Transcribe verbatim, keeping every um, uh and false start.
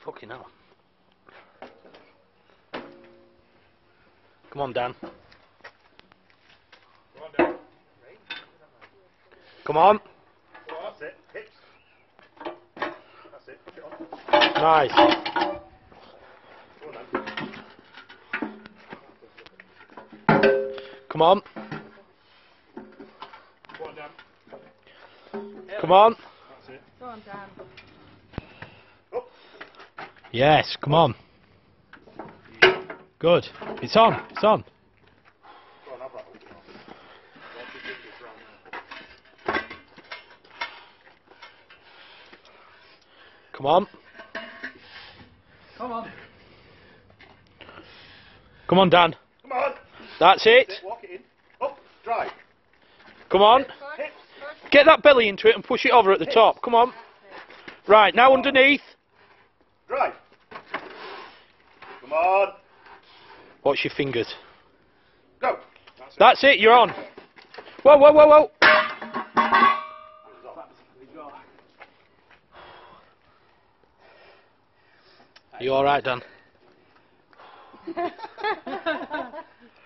Fucking hell. Come on, Dan. Come on, Dan. Come on. That's it. Hips. That's it. Push it on. Nice. Go on, Dan. Come on. Go on, Dan. Come on. That's it. Go on, Dan. Up. Yes, come on. Good. It's on. It's on. Go on, have that. Watch your fingers round there. Come on. Come on. Come on, Dan. Come on. That's it. Sit, walk it in. Up. Drive. Come on. Hips. Get that belly into it and push it over at the top. Come on. Right, now underneath. Drive. Come on. Watch your fingers. Go. That's it. That's it, you're on. Whoa, whoa, whoa, whoa. You alright, Dan?